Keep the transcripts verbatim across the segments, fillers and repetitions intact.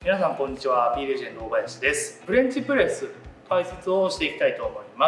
皆さんこんにちは、 P レジェンド大林です。フレンチプレス解説をしていきたいと思います。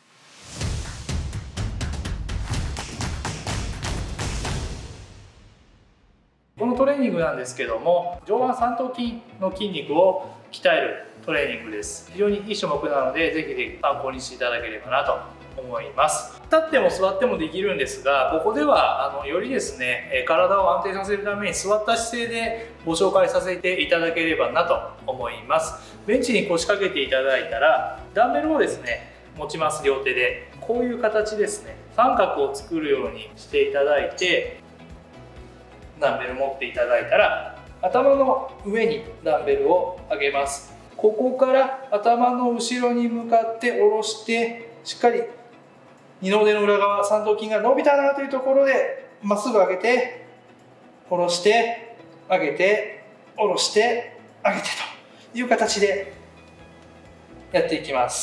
このトレーニングなんですけども、上腕三頭筋の筋肉を鍛えるトレーニングです。非常にいい種目なので、ぜひぜひ参考にしていただければなと思います。立っても座ってもできるんですが、ここではあのよりですね、体を安定させるために座った姿勢でご紹介させていただければなと思います。ベンチに腰掛けていただいたら、ダンベルをですね持ちます。両手でこういう形ですね、三角を作るようにしていただいて、ダンベル持っていただいたら、頭の上にダンベルを上げます。ここから頭の後ろに向かって下ろして、しっかり二の腕の裏側、三頭筋が伸びたなというところでまっすぐ上げて下ろして上げて下ろして上げてという形でやっていきます。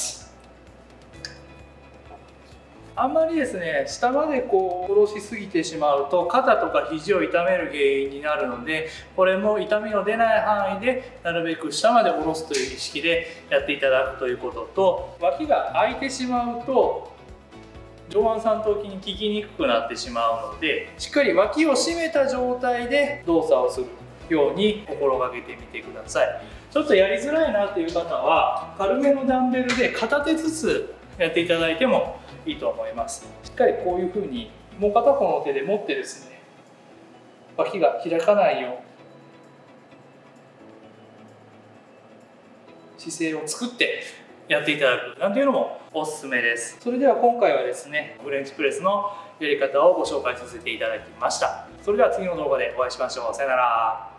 あんまりですね、下までこう下ろしすぎてしまうと肩とか肘を痛める原因になるので、これも痛みの出ない範囲でなるべく下まで下ろすという意識でやっていただくということと、脇が開いてしまうと上腕三頭筋に効きにくくなってしまうので、しっかり脇を締めた状態で動作をするように心がけてみてください。ちょっとやりづらいなという方は、軽めのダンベルで片手ずつやっていただいてもいいと思います。しっかりこういうふうにもう片方の手で持ってですね、脇が開かないよう姿勢を作ってやっていただくなんていうのもおすすめです。それでは今回はですね、フレンチプレスのやり方をご紹介させていただきました。それでは次の動画でお会いしましょう。さよなら。